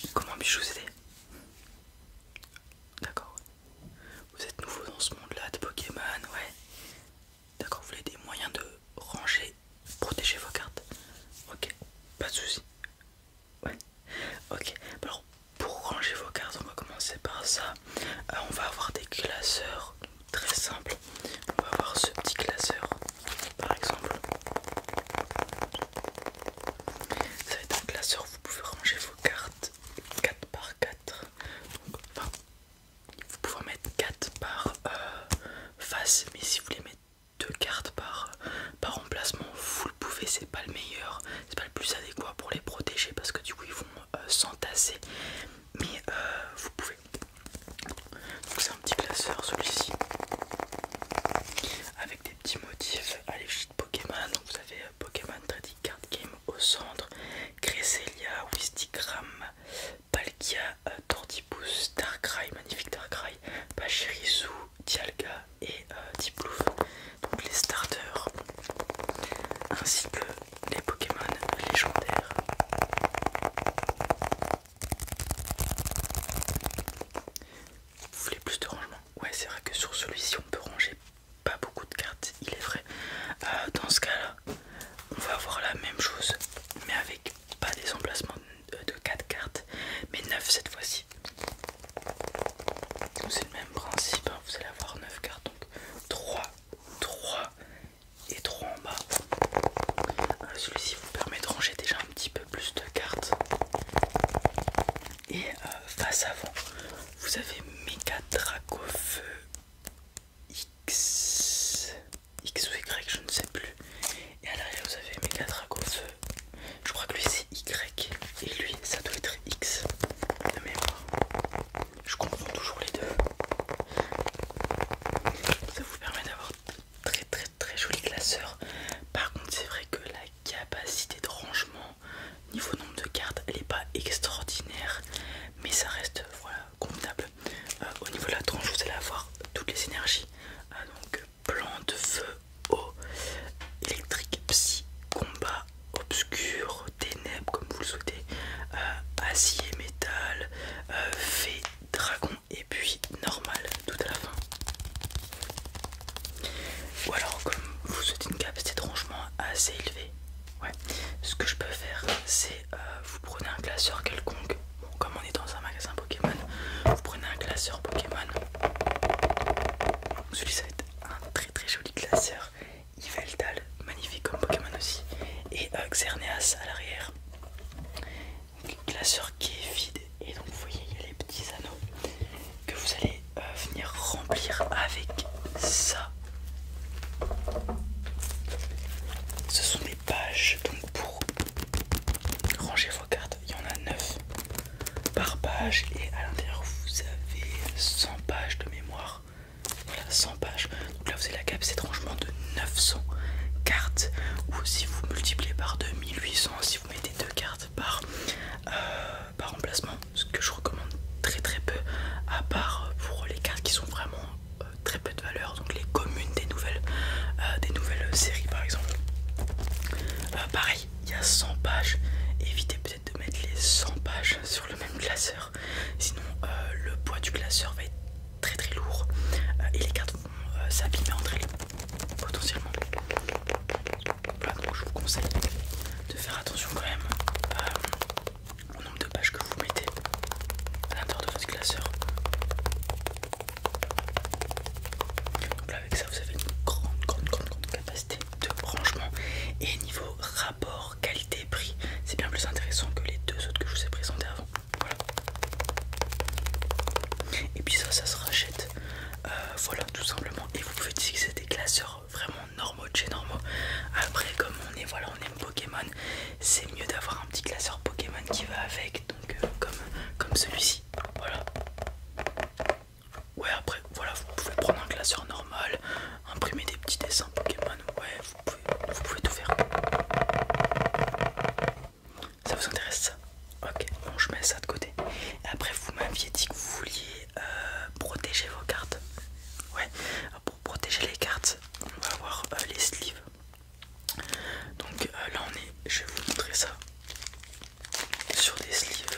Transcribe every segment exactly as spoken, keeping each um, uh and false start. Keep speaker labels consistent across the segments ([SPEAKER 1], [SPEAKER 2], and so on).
[SPEAKER 1] Comment puis-je vous aider? D'accord. Vous êtes nouveau dans ce monde-là de Pokémon, ouais. D'accord, vous voulez des moyens de ranger, protéger vos cartes. Ok, pas de soucis. Ouais, ok. Alors, pour ranger vos cartes, on va commencer par ça. Euh, on va avoir des classeurs très simples. On va avoir ce petit classeur, par exemple. Ça va être un classeur où vous pouvez ranger vos cartes quatre par quatre. Donc, enfin, vous pouvez en mettre quatre par euh, face, mais si vous voulez mettre deux cartes par, par emplacement, vous le pouvez. C'est pas le meilleur, c'est pas le plus adéquat pour les protéger parce que du coup ils vont euh, s'entasser, mais euh, vous pouvez. Donc c'est un petit classeur celui-ci avec des petits motifs à l'effigie de Pokémon. Donc vous avez euh, Pokémon Trading Card Game au centre, Cresselia, Wistikram, Palkia, euh, Tortipus, Darkrai, magnifique Darkrai, Pachirisu, Dialga et euh, Diplouf. Donc les starters ainsi que les Pokémon légendaires. Vous voulez plus de rangement? Ouais, c'est vrai que sur celui-ci on peut ranger pas beaucoup de cartes, il est vrai. Euh, dans ce cas-là, on va avoir la même chose, mais avec pas des emplacements de quatre cartes, mais neuf cette fois-ci. C'est le même principe, hein. Vous allez avoir neuf cartes, donc trois, trois et trois en bas. Euh, celui-ci vous permet de ranger déjà un petit peu plus de cartes. Et euh, face avant, vous avez Mega Dracofeu X, X ou Y, je ne sais plus. Et à l'arrière, vous avez Mega Dracofeu. Je crois que lui c'est Y et lui ça doit être X de mémoire. Je confonds toujours les deux. Ça vous permet d'avoir très très très joli classeur. Par contre c'est vrai que la capacité de rangement niveau nombre de cartes elle n'est pas extraordinaire, mais ça reste voilà convenable. Euh, au niveau de la tranche vous allez avoir toutes les énergies. Euh, donc plante, feu, eau, électrique, psy, combat, obscur, ténèbres comme vous le souhaitez, euh, acier, métal, euh, fée, dragon et puis normal tout à la fin. Ou alors comme vous souhaitez une capacité de rangement assez élevée, ouais, ce que je peux faire c'est euh, vous prenez un classeur quelconque. Bon, comme on est dans un magasin Pokémon, vous prenez un classeur Pokémon. Celui ça va être un très très joli classeur. Yveltal, magnifique comme Pokémon aussi, et euh, Xerneas à l'arrière. Classeur qui est vide, et donc vous voyez il y a les petits anneaux que vous allez euh, venir remplir avec ça. Ce sont des pages, donc pour ranger vos cartes, il y en a neuf par page, et à l'intérieur vous avez cent pages de mémoire. Voilà, cent pages. Donc là vous avez la capacité de rangement de neuf cents cartes, ou si vous multipliez par deux, mille huit cents si vous mettez deux cartes par, euh, par emplacement, ce que je recommande très très peu, à part pour les cartes qui sont vraiment euh, très peu de valeur, donc les communes des nouvelles, euh, des nouvelles séries par exemple. Euh, pareil, il y a cent pages, évitez peut-être de mettre les cent pages sur le même classeur, sinon euh, le poids du classeur va être très très lourd euh, et les cartes vont euh, s'abîmer entre elles potentiellement. Voilà, donc je vous conseille de faire attention quand même euh, au nombre de pages que vous mettez à l'intérieur de votre classeur. Donc là avec ça vous avez une grande grande grande, grande capacité de rangement, et niveau rapport qualité-prix c'est bien plus intéressant que les deux autres que je vous ai présentés avant. Voilà. Et puis ça ça se rachète. Euh, voilà tout simplement, et vous pouvez utiliser des classeurs vraiment normaux de chez normaux. Après comme on est voilà on aime Pokémon, c'est mieux d'avoir un petit classeur Pokémon qui va avec, donc euh, comme, comme celui-ci. Voilà. Ouais après voilà vous pouvez prendre un classeur normal, imprimer des petits dessins Pokémon, ouais vous pouvez, vous pouvez tout faire. Ça vous intéresse ça? Ok, bon je mets ça de côté. Et après vous m'aviez dit que vous vouliez euh, protéger vos cartes. Ouais, pour protéger les cartes, on va avoir euh, les sleeves. Donc euh, là on est, je vais vous montrer ça sur des sleeves.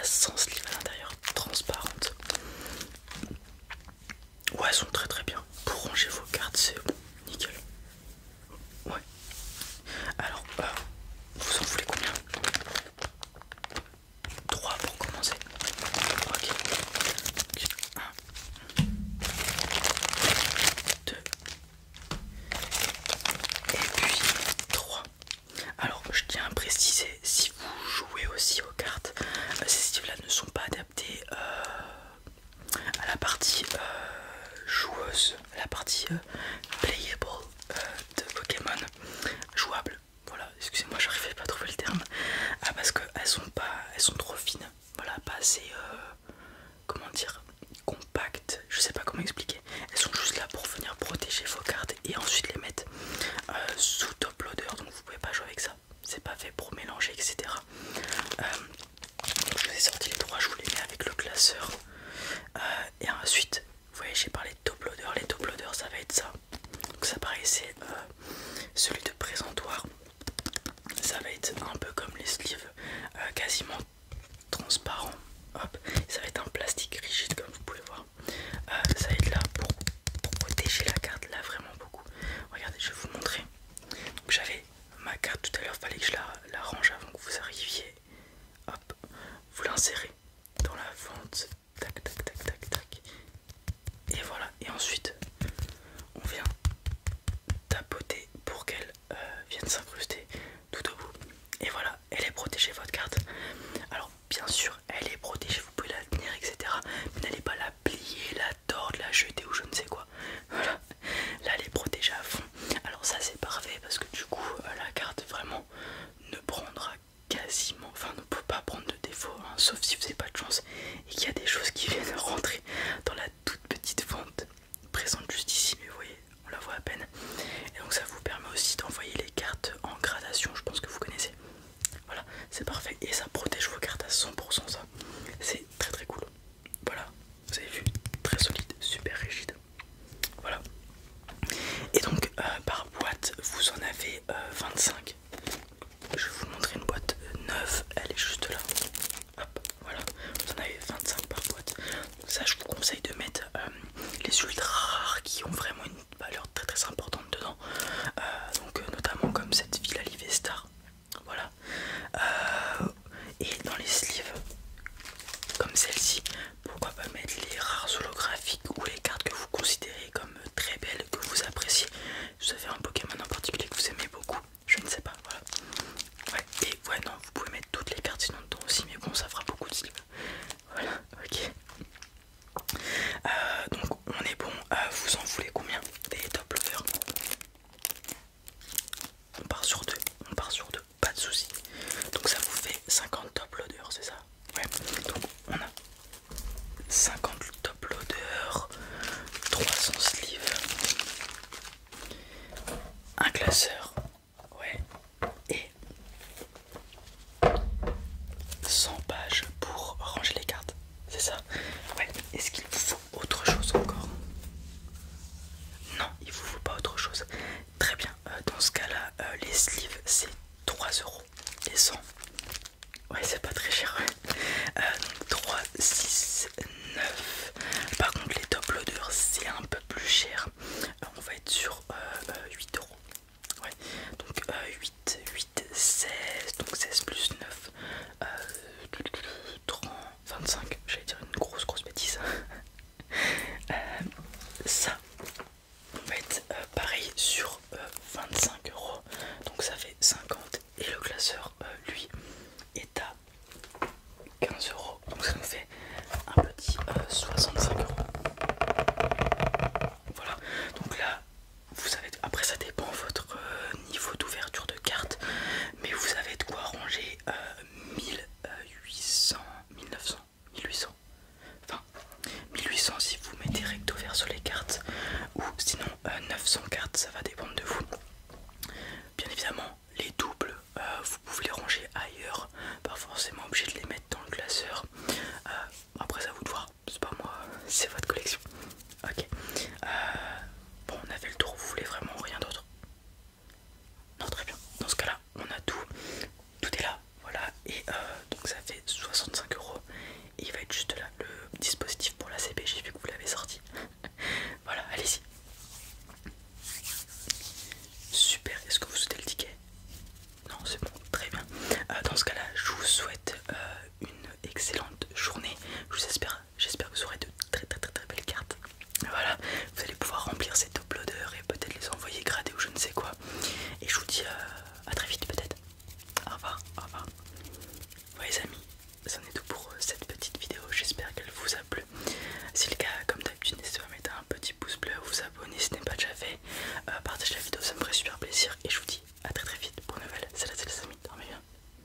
[SPEAKER 1] sans sleeve à l'intérieur, transparentes. Ouais, elles sont très très bien. Pour ranger vos cartes, c'est bon, nickel. Ouais. Alors, euh, vous en voulez combien? Trois pour commencer. Ok. Un, deux, et puis trois. Alors, je tiens à préciser, si vous jouez aussi aux cartes, euh, ces styles-là ne sont pas adaptés euh, à la partie euh, joueuse, à la partie euh, playable euh, de Pokémon, jouable. Voilà, excusez-moi, j'arrivais pas à trouver le terme. Ah, parce qu'elles sont pas, elles sont trop fines. Voilà, pas assez, euh, comment dire, compactes. Je sais pas comment expliquer. Elles sont juste là pour venir protéger vos cartes et ensuite les mettre euh, sous top loader. Donc vous pouvez pas jouer avec ça. C'est pas fait pour mélanger, et cetera. Euh, donc je vous ai sorti les trois, je vous les mets avec le classeur. Euh, et ensuite, vous voyez, j'ai parlé de top loader. Les top loaders, ça va être ça. Donc ça pareil, c'est euh, celui de présentoir. Ça va être un peu comme les sleeves, euh, quasiment transparent. Hop, ça va être un plastique rigide comme vous pouvez voir. Euh, ça va être là pour, pour protéger la carte, là vraiment beaucoup. Regardez, je vais vous montrer. Donc j'avais ma carte tout à l'heure, fallait que je la, la range avant que vous arriviez. Hop, vous l'insérez dans la fente. Tac, tac, tac, tac, tac. Et voilà, et ensuite on vient tapoter pour qu'elle euh, vienne s'incruster tout au bout. Et voilà, elle est protégée votre carte. Alors bien sûr, elle est protégée, vous pouvez la tenir, et cetera. Mais n'allez pas la plier, la tordre, la jeter ou je ne sais quoi. Voilà, là elle est protégée à fond. Alors ça c'est parfait parce que du coup euh, la carte vraiment ne prendra quasiment, enfin ne peut pas prendre de défaut, hein, sauf si vous n'avez pas de chance et qu'il y a des choses qui viennent rentrer dans la toute petite fente présente juste ici, mais vous voyez, on la voit à peine. Et donc ça vous permet aussi d'envoyer les cartes en gradation, je pense que vous connaissez. Voilà, c'est parfait et ça protège vos cartes à cent pour cent, ça c'est très très cool. Voilà, vous avez vu, très solide, super rigide. Voilà. Et donc euh, par boîte vous en avez euh, vingt-cinq. Je vais vous montrer une boîte neuve, elle est juste là. Hop, voilà, vous en avez vingt-cinq par boîte. Donc ça je vous conseille de mettre euh, les ultra rares qui ont vraiment une valeur très très importante dedans. Euh, donc euh, notamment comme cette Villa Livestar. Voilà. Euh, et dans les sleeves comme celle-ci, pourquoi pas mettre les rares holographiques ou les cartes que vous considérez comme très belles, que vous appréciez. Vous avez un Pokémon en particulier que vous aimez beaucoup, je ne sais pas, voilà. Ouais, et ouais non, vous pouvez mettre toutes les cartes sinon dedans aussi, mais bon ça fera beaucoup de sleeves. Voilà, ok. Euh, donc on est bon, euh, vous en voulez combien des top loaders? On part sur deux, on part sur deux, pas de soucis. Donc ça vous fait cinquante top loaders, c'est ça? Ouais, donc on a cinquante top loaders, trois cents sleeves, un classeur, ouais, et cent pages pour ranger les cartes, c'est ça? Ouais, est-ce qu'il vous faut autre chose encore? Non, il vous faut pas autre chose. Très bien, euh, dans ce cas-là, euh, les sleeves c'est trois euros. Les cent, ouais, c'est pas très cher. Ouais. Euh, donc trois, six, neuf. Par contre, les top loaders c'est un peu plus cher. Euh, on va être sur euh, euh, huit euros. Ouais, donc euh, huit, huit, seize, donc seize plus neuf, euh, trente, vingt-cinq. J'allais dire une grosse, grosse bêtise. euh, ça. On va être euh, pareil sur euh, vingt-cinq euros, donc ça fait cinquante et le classeur euh, lui est à quinze euros, donc ça nous fait un petit euh, soixante-cinq euros. Voilà, donc là vous avez, après ça dépend votre euh, niveau d'ouverture de carte, mais vous avez de quoi ranger euh, mille huit cents, mille neuf cents, mille huit journée. Je vous espère, j'espère que vous aurez de